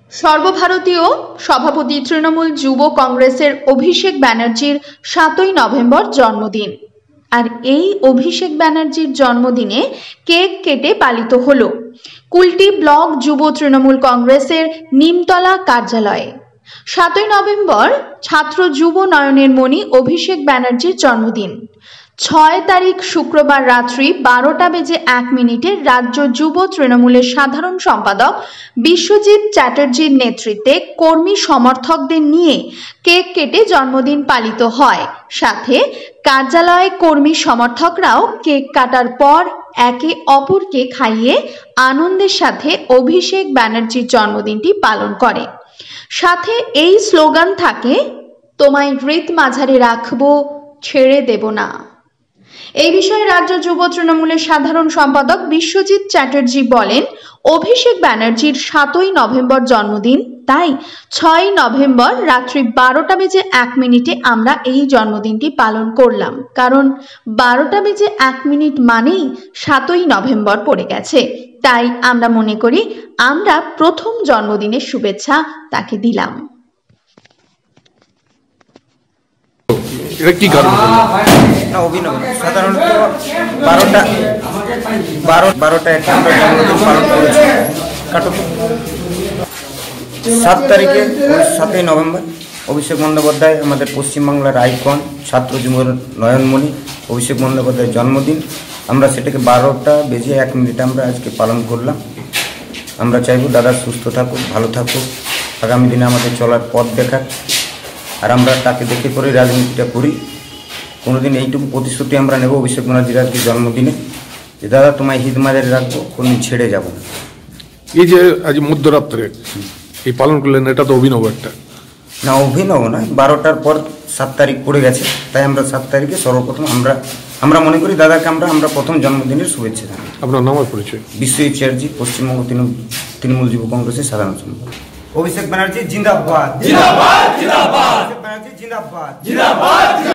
সর্বভারতীয় সভাপতি তৃণমূল যুব কংগ্রেসের অভিষেক ব্যানার্জির 7ই নভেম্বর জন্মদিন। আর এই অভিষেক ব্যানার্জির জন্মদিনে কেক কেটে পালিত হলো কুলটি ব্লক যুব তৃণমূল কংগ্রেসের নিমতলা কার্যালয়ে। 7ই নভেম্বর ছাত্র যুব নয়নের মণি অভিষেক ব্যানার্জির জন্মদিন। 6 তারিখ শুক্রবার রাত্রি 12:01 রাজ্য যুব তৃণমূলের সাধারণ সম্পাদক বিশ্বজিৎ চ্যাটার্জির নেতৃত্বে কর্মী সমর্থকদের নিয়ে কেক কেটে জন্মদিন পালিত হয়। সাথে কার্যালয়ে কর্মী সমর্থকরাও কেক কাটার পর একে অপরকে খাইয়ে আনন্দের সাথে অভিষেক ব্যানার্জির জন্মদিনটি পালন করে। সাথে এই স্লোগান থাকে, তোমায় হৃদ মাঝারে রাখবো, ছেড়ে দেব না। এই বিষয়ে রাজ্য যুব তৃণমূলের সাধারণ সম্পাদক বিশ্বজিৎ চ্যাটার্জি বলেন, অভিষেক ব্যানার্জির 7ই নভেম্বর জন্মদিন, তাই 6ই নভেম্বর রাত্রি 12:01 আমরা এই জন্মদিনটি পালন করলাম। কারণ 12:01 মানেই 7ই নভেম্বর পড়ে গেছে, তাই আমরা মনে করি আমরা প্রথম জন্মদিনের শুভেচ্ছা তাকে দিলাম। এটা কি কারণ? না, অভিনব সাধারণত 12:01 আমরা জন্মদিন পালন করেছি। 7 তারিখে 7ই নভেম্বর অভিষেক বন্দ্যোপাধ্যায় আমাদের পশ্চিমবাংলার আইকন, ছাত্র যুব নয়নমণি অভিষেক বন্দ্যোপাধ্যায়ের জন্মদিন। আমরা সেটাকে 12:01 আমরা আজকে পালন করলাম। আমরা চাইব দাদা সুস্থ থাকুক, ভালো থাকুক, আগামী দিনে আমাদের চলার পথ দেখাক। আর আমরা তাকে দেখে করে রাজনীতিটা করি। কোনোদিন এইটুকু প্রতিশ্রুতি আমরা নেব অভিষেক ব্যানার্জির আজকে জন্মদিনে, যে দাদা তোমায় হিদ মাঝারে রাখবো, কোনদিন ছেড়ে যাব না। এই যে আজ মধ্যরাত্রে এই পালন করলেন, এটা তো অভিনব একটা। না, অভিনব নয়, 12টার পর 7 তারিখ পড়ে গেছে, তাই আমরা 7 তারিখে সর্বপ্রথম আমরা মনে করি দাদাকে আমরা প্রথম জন্মদিনের শুভেচ্ছা জানাই। আপনার নাম আর পরিচয়? বিশ্বজিৎ চ্যাটার্জি, পশ্চিমবঙ্গ তৃণমূল যুব কংগ্রেসের সাধারণ সম্পাদক। অভিষেক ব্যানার্জি জিন্দাবাদ, জিন্দাবাদ, জিন্দাবাদ। অভিষেক ব্যানার্জি জিন্দাবাদ, জিন্দাবাদ।